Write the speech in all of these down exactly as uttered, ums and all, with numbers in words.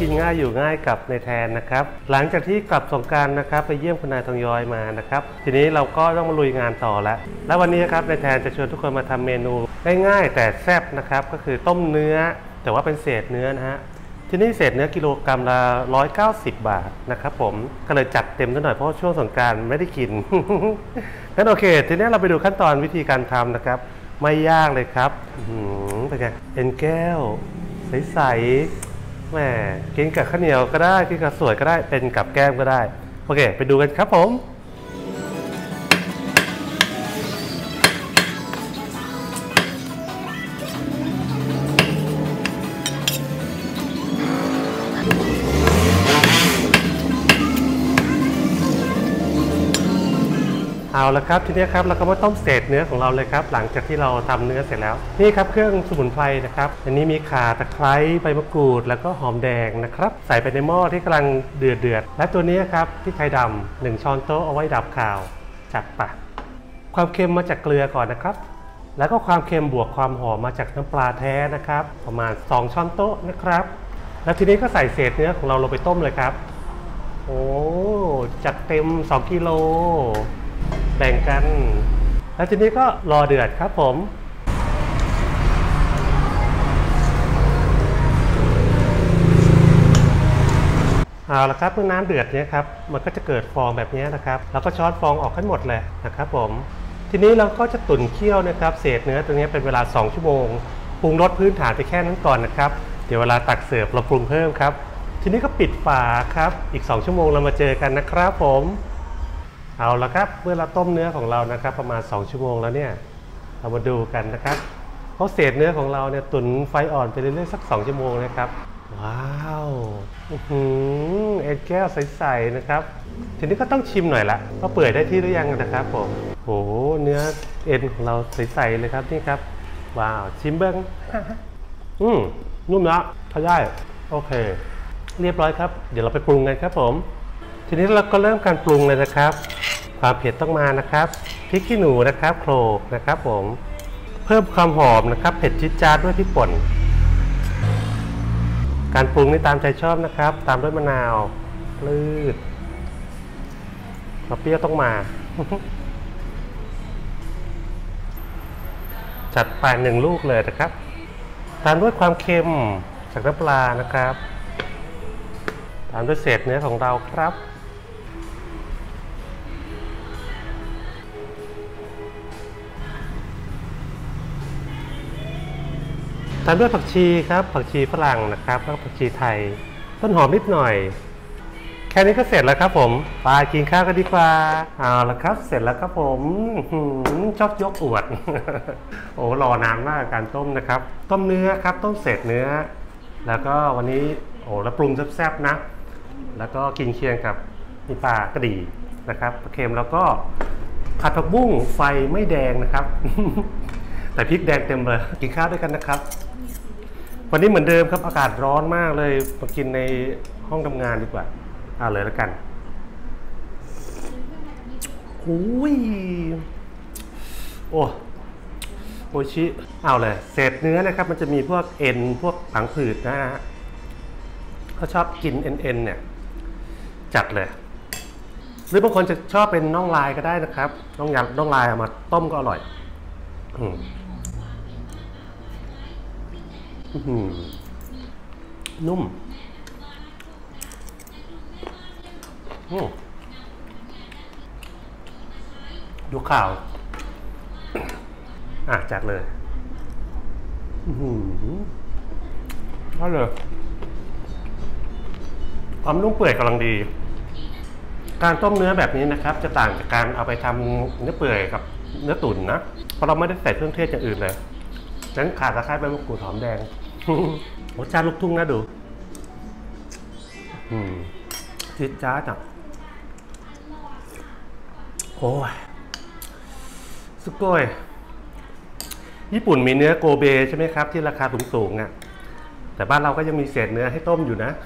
กินง่ายอยู่ง่ายกับในแทนนะครับหลังจากที่กลับสงกรานต์นะครับไปเยี่ยมคุณนายทองย้อยมานะครับทีนี้เราก็ต้องมาลุยงานต่อแล้วและวันนี้ครับในแทนจะชวนทุกคนมาทำเมนูง่ายๆแต่แซ่บนะครับก็คือต้มเนื้อแต่ว่าเป็นเศษเนื้อนะฮะที่นี่เศษเนื้อกิโลกรัมละหนึ่งร้อยเก้าสิบบาทนะครับผมก็เลยจัดเต็มนิดหน่อยเพราะช่วงสงกรานต์ไม่ได้กิน งั้นโอเคทีนี้เราไปดูขั้นตอนวิธีการทำนะครับไม่ยากเลยครับเป็นไงเอ็นแก้วใสๆแหมกินกับข้าวเหนียวก็ได้กินกับสวยก็ได้เป็นกับแก้มก็ได้โอเคไปดูกันครับผมเอาละครับทีนี้ครับเราก็มาต้มเศษเนื้อของเราเลยครับหลังจากที่เราทำเนื้อเสร็จแล้วนี่ครับเครื่องสมุนไพรนะครับอันนี้มีข่าตะไคร้ใบมะกรูดแล้วก็หอมแดงนะครับใส่ไปในหม้อที่กำลังเดือดเดือดและตัวนี้ครับพริกไทยดำหนึ่งช้อนโต๊ะเอาไว้ดับข่าวจัดปะความเค็มมาจากเกลือก่อนนะครับแล้วก็ความเค็มบวกความหอมมาจากน้ำปลาแท้นะครับประมาณสองช้อนโต๊ะนะครับแล้วทีนี้ก็ใส่เศษเนื้อของเราลงไปต้มเลยครับโอ้จัดเต็มสองกิโลแบ่งกันแล้วทีนี้ก็รอเดือดครับผมเอาละครับเมื่อน้ำเดือดเนี่ยครับมันก็จะเกิดฟองแบบนี้นะครับแล้วก็ช้อนฟองออกให้หมดเลยนะครับผมทีนี้เราก็จะตุ๋นเคี่ยวนะครับเศษเนื้อตัวนี้เป็นเวลาสองชั่วโมงปรุงรสพื้นฐานไปแค่นั้นก่อนนะครับเดี๋ยวเวลาตักเสิร์ฟเราปรุงเพิ่มครับทีนี้ก็ปิดฝาครับอีกสองชั่วโมงเรามาเจอกันนะครับผมเอาละครับเมื่อเราต้มเนื้อของเรานะครับประมาณสองชั่วโมงแล้วเนี่ยเรามาดูกันนะครับเพราะเศษเนื้อของเราเนี่ยตุ๋นไฟอ่อนไปเรื่อยๆสักสองชั่วโมงนะครับว้าวเอ็นแก้วใสๆนะครับทีนี้ก็ต้องชิมหน่อยละว่าเปื่อยได้ที่หรือยังนะครับผมโอ้เนื้อเอ็นของเราใสๆเลยครับนี่ครับว้าวชิมเบิ้งอืมนุ่มนะพอได้โอเคเรียบร้อยครับเดี๋ยวเราไปปรุงกันครับผมทีนี้เราก็เริ่มการปรุงเลยนะครับความเผ็ดต้องมานะครับพริกขี้หนูนะครับโขลกนะครับผมเพิ่มความหอมนะครับเผ็ดจี๊ดจ๊าดด้วยพริกป่นการปรุงนี่ตามใจชอบนะครับตามด้วยมะนาวพืชเปรี้ยวต้องมาจัดไปหนึ่งลูกเลยนะครับตามด้วยความเค็มจากน้ำปลานะครับตามด้วยเศษเนื้อของเราครับตามด้วยผักชีครับผักชีฝรั่งนะครับแล้วก็ผักชีไทยต้นหอมนิดหน่อยแค่นี้ก็เสร็จแล้วครับผมไปกินข้าวกันดีกว่าเอาละครับเสร็จแล้วครับผมชอบยกอวด โอ้รอนานมากการต้มนะครับต้มเนื้อครับต้มเศษเนื้อแล้วก็วันนี้โอ้แล้วปรุงแซ่บๆนะแล้วก็กินเคียงกับมีปลากระดี่นะครับปลาเค็มแล้วก็ผัดผักบุ้งไฟไม่แดงนะครับ แต่พริกแดงเต็มเลยกินข้าวด้วยกันนะครับวันนี้เหมือนเดิมครับอากาศร้อนมากเลยมากินในห้องทำงานดีกว่าเอาเลยแล้วกันโอ้ยโอ้โอชิเอาเลยเศษเนื้อนะครับมันจะมีพวกเอ็นพวกผังผืดนะฮะเขาชอบกินเอ็นเอ็นเนี่ยจัดเลยหรือบางคนจะชอบเป็นน่องลายก็ได้นะครับน่องยำน่องลายเอามาต้มก็อร่อยอืมนุ่มดูข่าวอ่ะจัดเลยก็เลยความนุ่มเปื่อยกำลังดีการต้มเนื้อแบบนี้นะครับจะต่างจากการเอาไปทำเนื้อเปื่อยกับเนื้อตุ๋นนะเพราะเราไม่ได้ใส่เครื่องเทศอย่างอื่นเลยนั้นขาดตะไคร้ใบมะกรูดหอมแดงรสชาติลูกทุ่งนะดูจี๊ดจ๊าดอ่ะโอ้ยสุโกยญี่ปุ่นมีเนื้อโกเบใช่ไหมครับที่ราคาสูงๆอ่ะแต่บ้านเราก็ยังมีเศษเนื้อให้ต้มอยู่นะ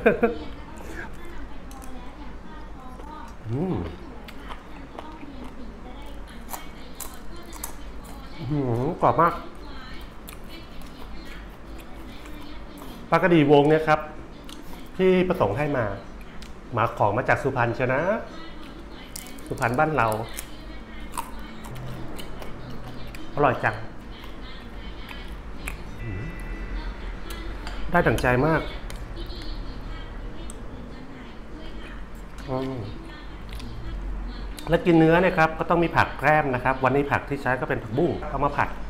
อืมกรอบมากปลากระดีวงเนี่ยครับที่ประสงค์ให้มามาของมาจากสุพรรณเชียวนะสุพรรณบ้านเราอร่อยจังได้ดั่งใจมากแล้วกินเนื้อเนี่ยครับก็ต้องมีผักแกล้มนะครับวันนี้ผักที่ใช้ก็เป็นผักบุ้งเอามาผัด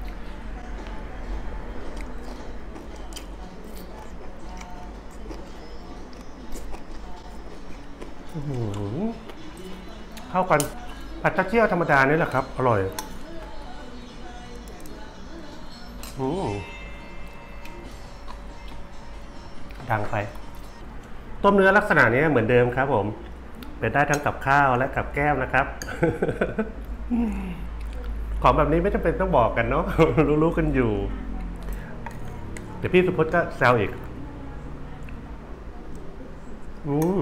เข้ากันผัดตะเกียบธรรมดานี่แหละครับอร่อยดังไปต้มเนื้อลักษณะนี้เหมือนเดิมครับผมเป็นได้ทั้งกับข้าวและกับแก้มนะครับของแบบนี้ไม่จำเป็นต้องบอกกันเนาะรู้ๆกันอยู่เดี๋ยวพี่สุพจน์ก็แซวอีกอืม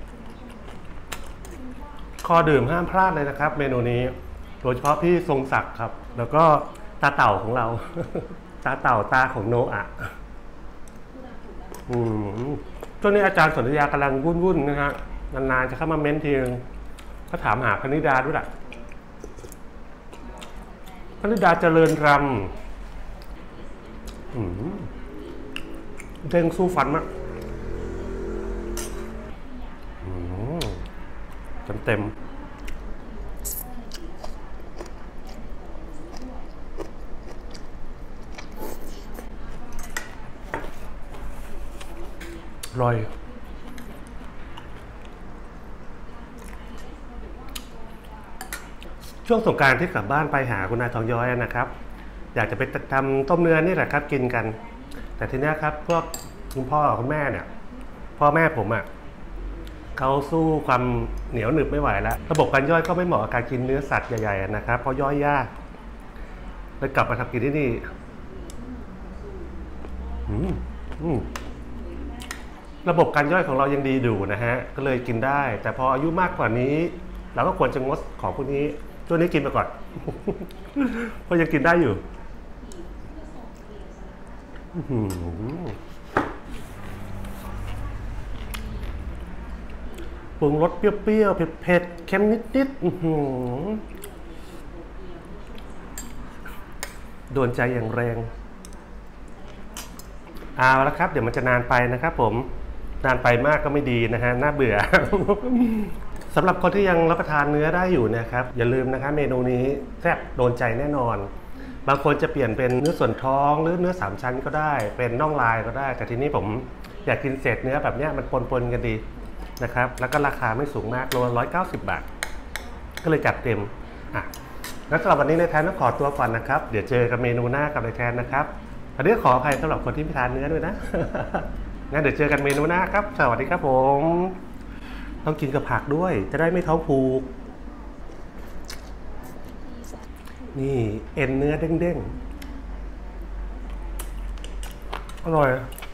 คอดื่มห้ามพลาดเลยนะครับเมนูนี้โดยเฉพาะพี่ทรงศักดิ์ครับแล้วก็ตาเต่าของเราตาเต่าตาของโนอะอืมช่วงนี้อาจารย์สนธยากำลังวุ่นๆนะฮะนานๆจะเข้ามาเม้นทีนึงก็ถามหาพนิดาด้วยแหละพนิดาเจริญรำเด้งสู้ฟันมากเต็มเต็มอร่อยช่วงสงกรานต์ที่กลับบ้านไปหาคุณนายทองย้อยนะครับอยากจะไปทำต้มเนื้อนี่แหละครับกินกันแต่ทีนี้ครับพวกคุณพ่อคุณแม่เนี่ยพ่อแม่ผมอ่ะเขาสู้ความเหนียวหนึบไม่ไหวแล้วระบบการย่อยก็ไม่เหมาะกับการกินเนื้อสัตว์ใหญ่ๆนะครับเพราะย่อยยากเลยกลับมาทำกินที่นี่อืมอืมระบบการย่อยของเรายังดีอยู่นะฮะก็เลยกินได้แต่พออายุมากกว่านี้เราก็ควรจะงดของพวกนี้ช่วงนี้กินไปก่อนเพราะยังกินได้อยู่ปรุงรสเปรี้ยวๆเผ็ดๆเค็มนิดๆโดนใจอย่างแรงเอาละครับเดี๋ยวมันจะนานไปนะครับผมนานไปมากก็ไม่ดีนะฮะน่าเบื่อสำหรับคนที่ยังรับประทานเนื้อได้อยู่นะครับอย่าลืมนะครับเมนูนี้แซ่บโดนใจแน่นอนบางคนจะเปลี่ยนเป็นเนื้อส่วนท้องหรือเนื้อสามชั้นก็ได้เป็นน่องลายก็ได้แต่ทีนี้ผมอยากกินเศษเนื้อแบบนี้มันปนๆกันดีนะครับแล้วก็ราคาไม่สูงมากโลละร้อยเก้าสิบบาทก็เลยจัดเต็มอ่ะแล้วสำหรับวันนี้ในแทนต้องขอตัวก่อนนะครับเดี๋ยวเจอกับเมนูหน้ากับในแทนนะครับอันนี้ขออภัยสำหรับคนที่ไม่ทานเนื้อด้วยนะงั้นเดี๋ยวเจอกันเมนูหน้าครับสวัสดีครับผมต้องกินกับผักด้วยจะได้ไม่ท้องผูกนี่เอ็นเนื้อเด้งๆอร่อย